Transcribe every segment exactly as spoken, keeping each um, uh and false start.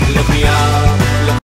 Look me up, look.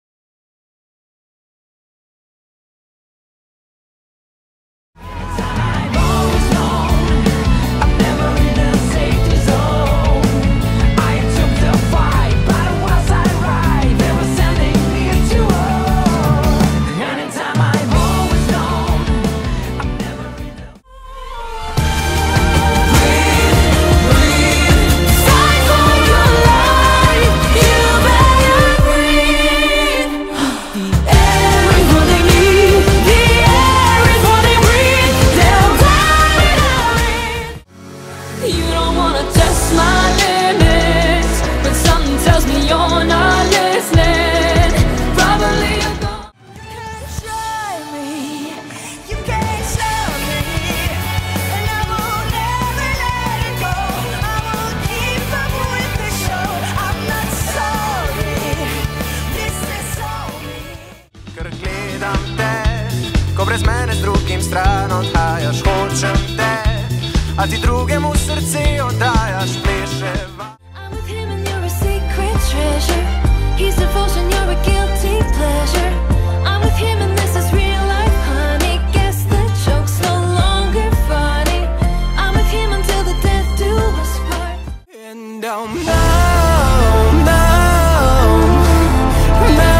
Ko brez mene z drugim stran odhajaš, hočem te, a ti drugemu srce oddajaš, pleševa. I'm with him and you're a secret treasure. He's devotion, you're a guilty pleasure. I'm with him and this is real life, honey. Guess the joke's no longer funny. I'm with him until the death do us part. And I'll know, know, know.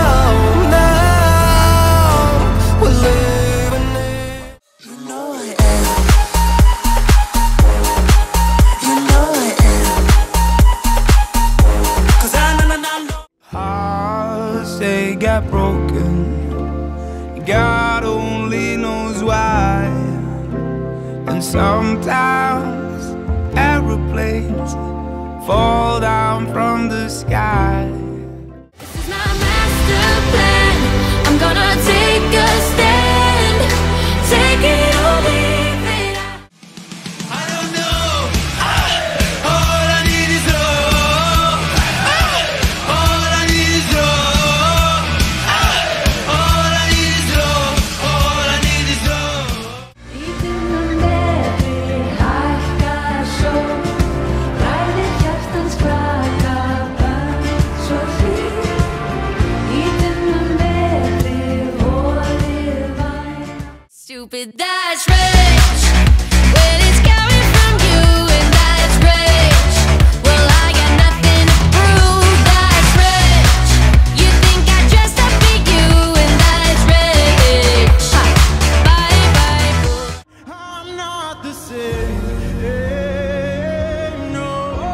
They got broken, God only knows why. And sometimes aeroplanes fall down from the sky. This is my master plan. I'm gonna take a stand. Take it or leave it. I don't know. Ah, all I need is love. Ah, all I need is love. Stupid, that's rich. When it's coming from you, and that's rich. Well, I got nothing to prove. That's rich. You think I dressed up for you, and that's rich. Ha. Bye bye, fool. I'm not the same, no.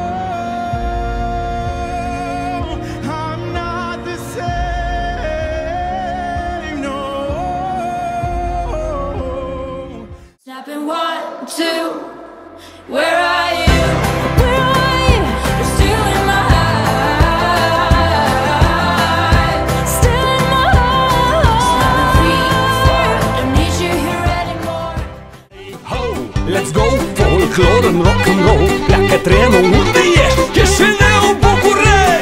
I'm not the same, no. Snapping one, two. Where are you? Where are you? You're still in my heart. Still in my heart. Snapping three, four. Don't need you here anymore. Ho, let's go, folklore and rock and roll. Like a treno udije, che se ne un po' currei.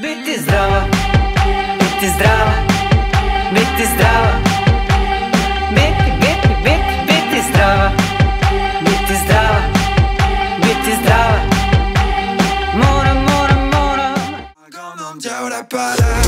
Biti zdrava, biti zdrava, biti zdrava. Biti, biti, biti, biti zdrava, biti zdrava, biti zdrava. Moram, moram, moram. Uglavnom đavra pada.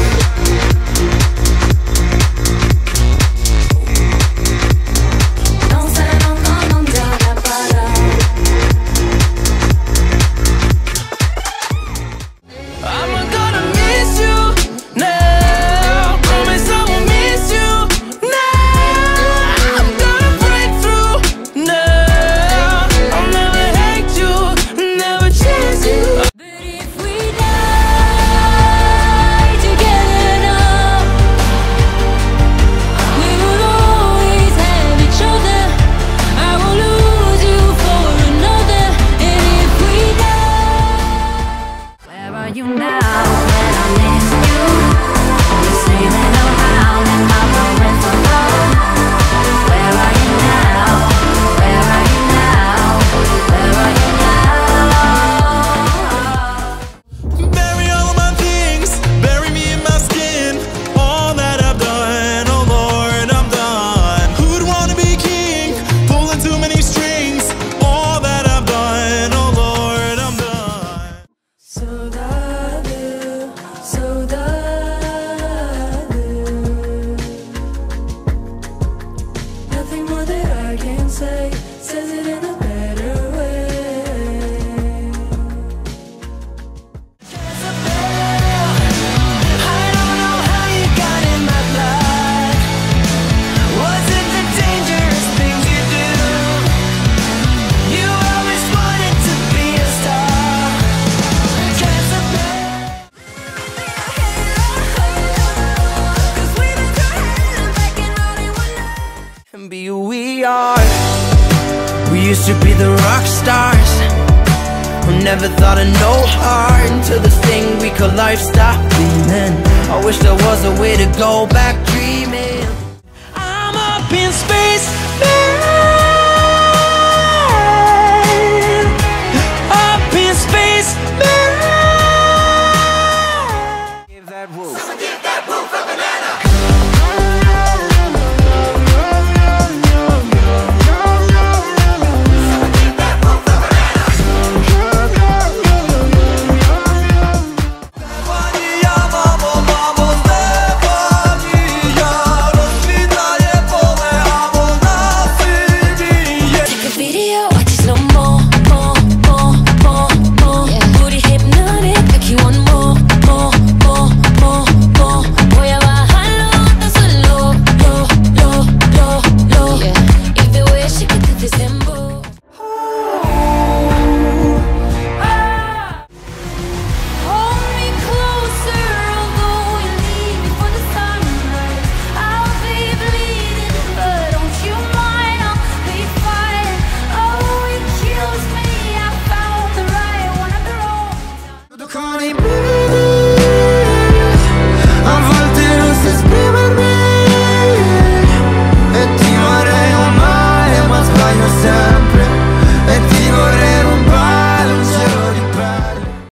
Be who we are. We used to be the rock stars who never thought of no heart until this thing we call life stopped beaming. I wish there was a way to go back dreaming. I'm up in space,